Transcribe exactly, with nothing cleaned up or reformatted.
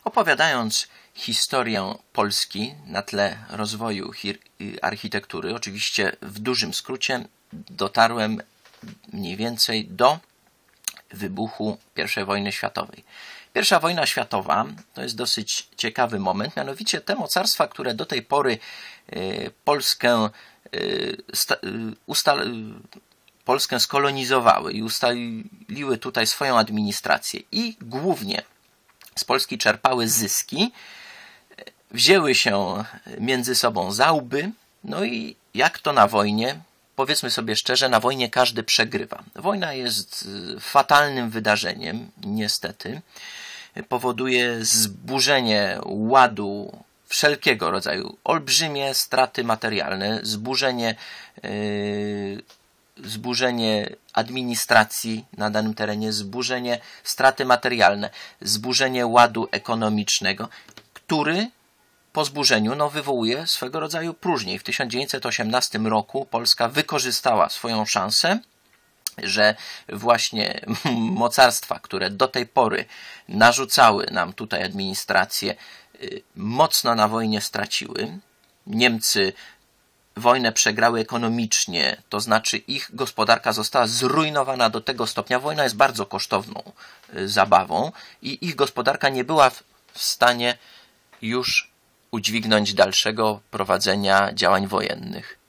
opowiadając historię Polski na tle rozwoju architektury, oczywiście w dużym skrócie, dotarłem mniej więcej do wybuchu pierwszej wojny światowej. Pierwsza wojna światowa to jest dosyć ciekawy moment, mianowicie te mocarstwa, które do tej pory Polskę, usta, Polskę skolonizowały i ustaliły tutaj swoją administrację i głównie z Polski czerpały zyski, wzięły się między sobą za łby, no i jak to na wojnie, powiedzmy sobie szczerze, na wojnie każdy przegrywa. Wojna jest fatalnym wydarzeniem, niestety. Powoduje zburzenie ładu wszelkiego rodzaju, olbrzymie straty materialne, zburzenie, yy, zburzenie administracji na danym terenie, zburzenie, straty materialne, zburzenie ładu ekonomicznego, który po zburzeniu no, wywołuje swego rodzaju próżnię. W tysiąc dziewięćset osiemnastym roku Polska wykorzystała swoją szansę, że właśnie mocarstwa, które do tej pory narzucały nam tutaj administrację, mocno na wojnie straciły. Niemcy wojnę przegrały ekonomicznie, to znaczy ich gospodarka została zrujnowana do tego stopnia. Wojna jest bardzo kosztowną zabawą i ich gospodarka nie była w stanie już udźwignąć dalszego prowadzenia działań wojennych.